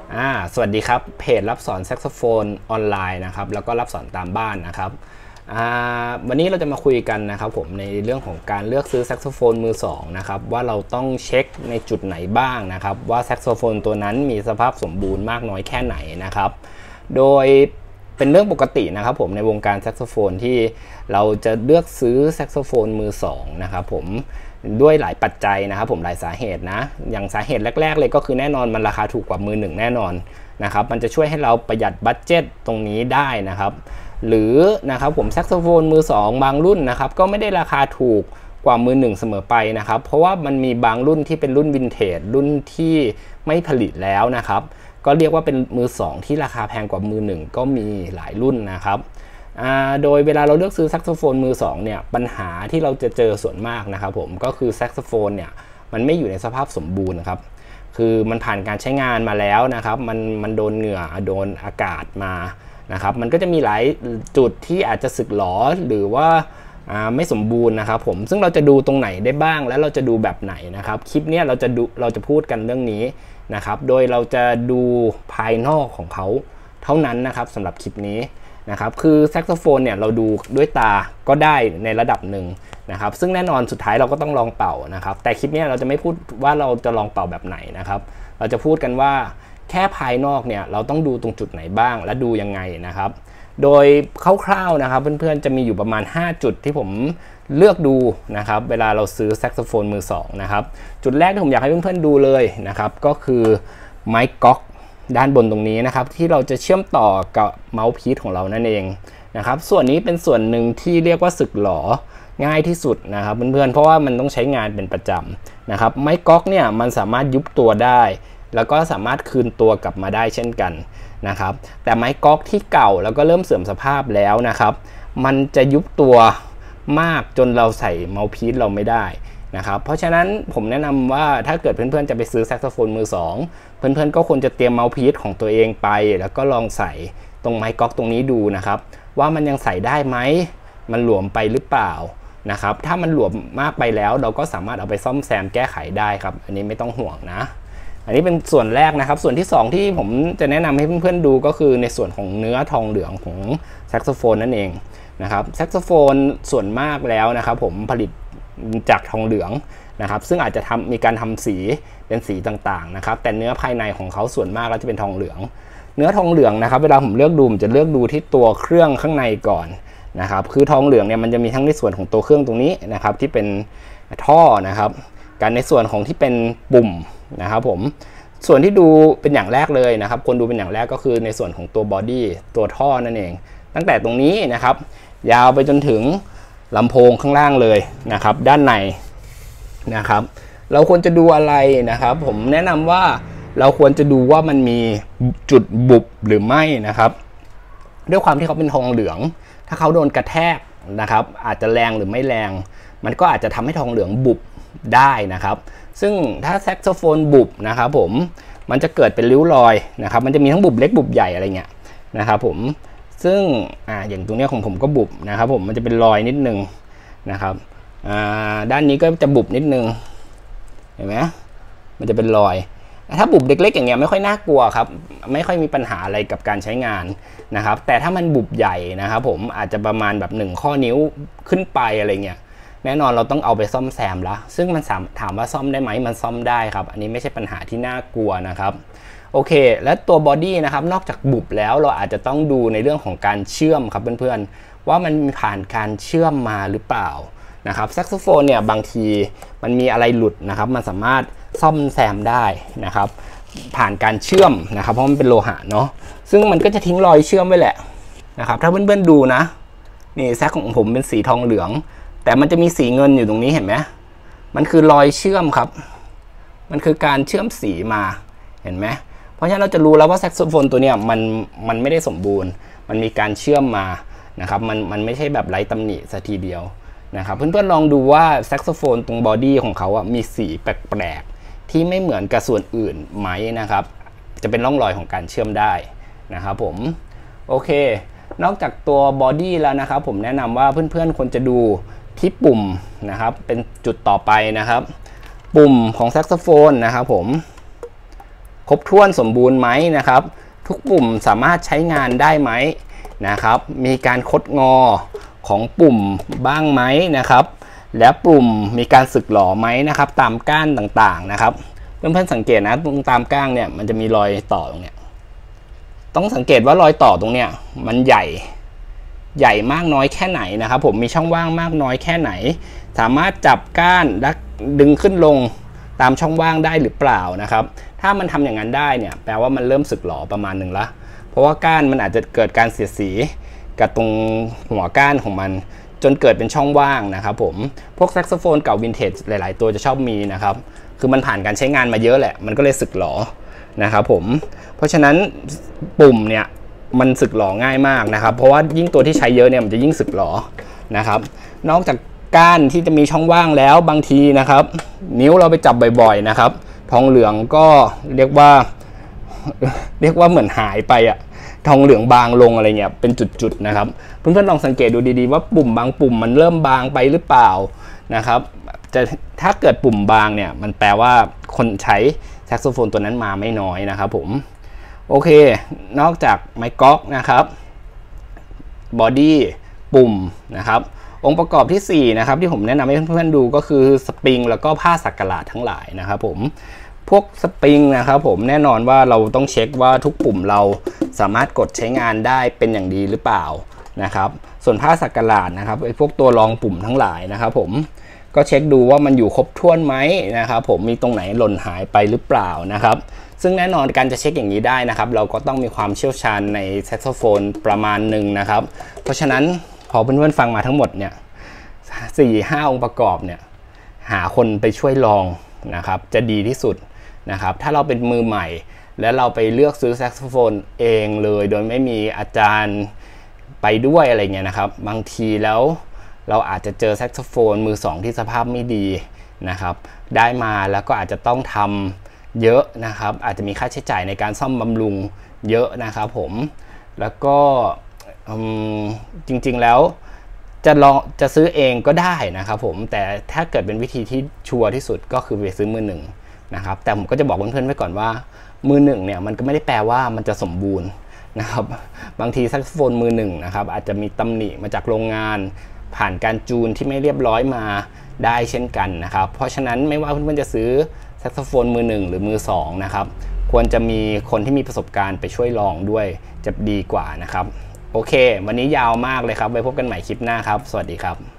สวัสดีครับเพจรับสอนแซกโซโฟนออนไลน์นะครับแล้วก็รับสอนตามบ้านนะครับวันนี้เราจะมาคุยกันนะครับผมในเรื่องของการเลือกซื้อแซกโซโฟนมือ2นะครับว่าเราต้องเช็คในจุดไหนบ้างนะครับว่าแซกโซโฟนตัวนั้นมีสภาพสมบูรณ์มากน้อยแค่ไหนนะครับโดยเป็นเรื่องปกตินะครับผมในวงการแซกโซโฟนที่เราจะเลือกซื้อแซกโซโฟนมือ2นะครับผมด้วยหลายปัจจัยนะครับผมหลายสาเหตุนะอย่างสาเหตุแรกๆเลยก็คือแน่นอนมันราคาถูกกว่ามือ1แน่นอนนะครับมันจะช่วยให้เราประหยัดบัดเจ็ตตรงนี้ได้นะครับหรือนะครับผมแซกโซโฟนมือ2บางรุ่นนะครับก็ไม่ได้ราคาถูกกว่ามือ1เสมอไปนะครับเพราะว่ามันมีบางรุ่นที่เป็นรุ่นวินเทจรุ่นที่ไม่ผลิตแล้วนะครับก็เรียกว่าเป็นมือ2ที่ราคาแพงกว่ามือ1ก็มีหลายรุ่นนะครับโดยเวลาเราเลือกซื้อแซกโซโฟนมือ2เนี่ยปัญหาที่เราจะเจอส่วนมากนะครับผมก็คือแซกโซโฟนเนี่ยมันไม่อยู่ในสภาพสมบูรณ์ครับคือมันผ่านการใช้งานมาแล้วนะครับมันโดนเหงื่อโดนอากาศมานะครับมันก็จะมีหลายจุดที่อาจจะสึกหรอหรือว่าไม่สมบูรณ์นะครับผมซึ่งเราจะดูตรงไหนได้บ้างและเราจะดูแบบไหนนะครับคลิปนี้เราจะพูดกันเรื่องนี้นะครับโดยเราจะดูภายนอกของเขาเท่านั้นนะครับสำหรับคลิปนี้นะครับคือแซกโซโฟนเนี่ยเราดูด้วยตาก็ได้ในระดับหนึ่งนะครับซึ่งแน่นอนสุดท้ายเราก็ต้องลองเป่านะครับแต่คลิปนี้เราจะไม่พูดว่าเราจะลองเป่าแบบไหนนะครับเราจะพูดกันว่าแค่ภายนอกเนี่ยเราต้องดูตรงจุดไหนบ้างและดูยังไงนะครับโดยคร่าวๆนะครับเพื่อนๆจะมีอยู่ประมาณ5จุดที่ผมเลือกดูนะครับเวลาเราซื้อแซกโซโฟนมือ2นะครับจุดแรกที่ผมอยากให้เพื่อนๆดูเลยนะครับก็คือไม้ก๊อกด้านบนตรงนี้นะครับที่เราจะเชื่อมต่อกับเมาส์พีซของเรานั่นเองนะครับส่วนนี้เป็นส่วนหนึ่งที่เรียกว่าสึกหรอง่ายที่สุดนะครับเพื่อนๆเพราะว่ามันต้องใช้งานเป็นประจำนะครับไม้ก๊อกเนี่ยมันสามารถยุบตัวได้แล้วก็สามารถคืนตัวกลับมาได้เช่นกันนะครับแต่ไม้ก๊อกที่เก่าแล้วก็เริ่มเสื่อมสภาพแล้วนะครับมันจะยุบตัวมากจนเราใส่เมาส์พีซเราไม่ได้นะครับเพราะฉะนั้นผมแนะนำว่าถ้าเกิดเพื่อนๆจะไปซื้อแซกโซโฟนมือ2เพื่อนๆก็ควรจะเตรียมเมาส์พีซของตัวเองไปแล้วก็ลองใส่ตรงไม้ก๊อกตรงนี้ดูนะครับว่ามันยังใส่ได้ไหมมันหลวมไปหรือเปล่านะครับถ้ามันหลวมมากไปแล้วเราก็สามารถเอาไปซ่อมแซมแก้ไขได้ครับอันนี้ไม่ต้องห่วงนะอันนี้เป็นส่วนแรกนะครับส่วนที่2ที่ผมจะแนะนำให้เพื่อนๆดูก็คือในส่วนของเนื้อทองเหลืองของแซกโซโฟนนั่นเองนะครับแซกโซโฟนส่วนมากแล้วนะครับผมผลิตจากทองเหลืองนะครับซึ่งอาจจะมีการทำสีเป็นสีต่างๆนะครับแต่เนื้อภายในของเขาส่วนมากแล้วจะเป็นทองเหลืองเนื้อทองเหลืองนะครับเวลาผมเลือกดูผมจะเลือกดูที่ตัวเครื่องข้างในก่อนนะครับคือทองเหลืองเนี่ยมันจะมีทั้งในส่วนของตัวเครื่องตรงนี้นะครับที่เป็นท่อนะครับการในส่วนของที่เป็นปุ่มนะครับผมส่วนที่ดูเป็นอย่างแรกเลยนะครับคนดูเป็นอย่างแรกก็คือในส่วนของตัวบอดี้ตัวท่อนั่นเองตั้งแต่ตรงนี้นะครับยาวไปจนถึงลำโพงข้างล่างเลยนะครับด้านในนะครับเราควรจะดูอะไรนะครับผมแนะนำว่าเราควรจะดูว่ามันมีจุดบุบหรือไม่นะครับด้วยความที่เขาเป็นทองเหลืองถ้าเขาโดนกระแทกนะครับอาจจะแรงหรือไม่แรงมันก็อาจจะทำให้ทองเหลืองบุบได้นะครับซึ่งถ้าแซกโซโฟนบุบนะครับผมมันจะเกิดเป็นริ้วรอยนะครับมันจะมีทั้งบุบเล็กบุบใหญ่อะไรเงี้ยนะครับผมซึ่งอย่างตรงนี้ของผมก็บุบนะครับผมมันจะเป็นรอยนิดนึงนะครับด้านนี้ก็จะบุบนิดนึงเห็นไหมมันจะเป็นรอยถ้าบุบเล็กๆอย่างเงี้ยไม่ค่อยน่ากลัวครับไม่ค่อยมีปัญหาอะไรกับการใช้งานนะครับแต่ถ้ามันบุบใหญ่นะครับผมอาจจะประมาณแบบ1ข้อนิ้วขึ้นไปอะไรเงี้ยแน่นอนเราต้องเอาไปซ่อมแซมละซึ่งมันถามว่าซ่อมได้ไหมมันซ่อมได้ครับอันนี้ไม่ใช่ปัญหาที่น่ากลัวนะครับโอเคและตัวบอดี้นะครับนอกจากบุบแล้วเราอาจจะต้องดูในเรื่องของการเชื่อมครับเพื่อนๆว่ามันผ่านการเชื่อมมาหรือเปล่านะครับแซกโซโฟนเนี่ยบางทีมันมีอะไรหลุดนะครับมันสามารถซ่อมแซมได้นะครับผ่านการเชื่อมนะครับเพราะมันเป็นโลหะเนาะซึ่งมันก็จะทิ้งรอยเชื่อมไว้แหละนะครับถ้าเพื่อนๆดูนะนี่แซกของผมเป็นสีทองเหลืองแต่มันจะมีสีเงินอยู่ตรงนี้เห็นไหมมันคือรอยเชื่อมครับมันคือการเชื่อมสีมาเห็นไหมเพราะฉะนั้นเราจะรู้แล้วว่าแซกโซโฟนตัวเนี้ยมันไม่ได้สมบูรณ์มันมีการเชื่อมมานะครับมันไม่ใช่แบบไร้ตำหนิซะทีเดียวนะครับเพื่อนๆลองดูว่าแซกโซโฟนตรงบอดี้ของเขามีสีแปลกๆที่ไม่เหมือนกับส่วนอื่นไหมนะครับจะเป็นร่องรอยของการเชื่อมได้นะครับผมโอเคนอกจากตัวบอดี้แล้วนะครับผมแนะนำว่าเพื่อนๆควรจะดูที่ปุ่มนะครับเป็นจุดต่อไปนะครับปุ่มของแซกโซโฟนนะครับผมครบถ้วนสมบูรณ์ไหมนะครับทุกปุ่มสามารถใช้งานได้ไหมนะครับมีการคดงอของปุ่มบ้างไหมนะครับและปุ่มมีการสึกหรอไหมนะครับตามก้านต่างๆนะครับเพื่อนๆสังเกตนะตรงตามก้านเนี่ยมันจะมีรอยต่อตรงเนี้ยต้องสังเกตว่ารอยต่อตรงเนี้ยมันใหญ่มากน้อยแค่ไหนนะครับผมมีช่องว่างมากน้อยแค่ไหนสามารถจับก้านและดึงขึ้นลงตามช่องว่างได้หรือเปล่านะครับถ้ามันทำอย่างนั้นได้เนี่ยแปลว่ามันเริ่มสึกหรอประมาณหนึ่งละเพราะว่าก้านมันอาจจะเกิดการเสียดสีกับตรงหัวก้านของมันจนเกิดเป็นช่องว่างนะครับผมพวกแซกโซโฟนเก่าวินเทจหลายๆตัวจะชอบมีนะครับคือมันผ่านการใช้งานมาเยอะแหละมันก็เลยสึกหรอนะครับผมเพราะฉะนั้นปุ่มเนี่ยมันสึกหรอง่ายมากนะครับเพราะว่ายิ่งตัวที่ใช้เยอะเนี่ยมันจะยิ่งสึกหรอนะครับนอกจากก้านที่จะมีช่องว่างแล้วบางทีนะครับนิ้วเราไปจับบ่อยๆนะครับทองเหลืองก็เรียกว่าเหมือนหายไปอะทองเหลืองบางลงอะไรเงี้ยเป็นจุดๆนะครับเพื่อนๆลองสังเกตดูดีๆว่าปุ่มบางปุ่มมันเริ่มบางไปหรือเปล่านะครับจะถ้าเกิดปุ่มบางเนี่ยมันแปลว่าคนใช้แซกโซโฟนตัวนั้นมาไม่น้อยนะครับผมโอเคนอกจากไมค์ก๊อกนะครับบอดี้ปุ่มนะครับองค์ประกอบที่4นะครับที่ผมแนะนำให้เพื่อนๆดูก็คือสปริงแล้วก็ผ้าสักหลาดทั้งหลายนะครับผมพวกสปริงนะครับผมแน่นอนว่าเราต้องเช็คว่าทุกปุ่มเราสามารถกดใช้งานได้เป็นอย่างดีหรือเปล่านะครับส่วนผ้าสักหลาดนะครับไอ้พวกตัวรองปุ่มทั้งหลายนะครับผมก็เช็คดูว่ามันอยู่ครบถ้วนไหมนะครับผมมีตรงไหนหล่นหายไปหรือเปล่านะครับซึ่งแน่นอนการจะเช็คอย่างนี้ได้นะครับเราก็ต้องมีความเชี่ยวชาญในแซกโซโฟนประมาณหนึ่งนะครับเพราะฉะนั้นพอเพื่อนๆฟังมาทั้งหมดเนี่ย4-5 องค์ประกอบเนี่ยหาคนไปช่วยลองนะครับจะดีที่สุดนะครับถ้าเราเป็นมือใหม่และเราไปเลือกซื้อแซกโซโฟนเองเลยโดยไม่มีอาจารย์ไปด้วยอะไรเงี้ยนะครับบางทีแล้วเราอาจจะเจอแซกโซโฟนมือ2ที่สภาพไม่ดีนะครับได้มาแล้วก็อาจจะต้องทำเยอะนะครับอาจจะมีค่าใช้จ่ายในการซ่อมบำรุงเยอะนะครับผมแล้วก็จริงๆแล้วจะซื้อเองก็ได้นะครับผมแต่ถ้าเกิดเป็นวิธีที่ชัวร์ที่สุดก็คือไปซื้อมือหนึ่งนะครับแต่ผมก็จะบอกเพื่อนๆไว้ก่อนว่ามือหนึ่งเนี่ยมันก็ไม่ได้แปลว่ามันจะสมบูรณ์นะครับบางทีแซกโซโฟนมือหนึ่งนะครับอาจจะมีตำหนิมาจากโรงงานผ่านการจูนที่ไม่เรียบร้อยมาได้เช่นกันนะครับเพราะฉะนั้นไม่ว่าเพื่อนๆจะซื้อแซกโซโฟนมือหนึ่งหรือมือสองนะครับควรจะมีคนที่มีประสบการณ์ไปช่วยลองด้วยจะดีกว่านะครับโอเควันนี้ยาวมากเลยครับไว้พบกันใหม่คลิปหน้าครับสวัสดีครับ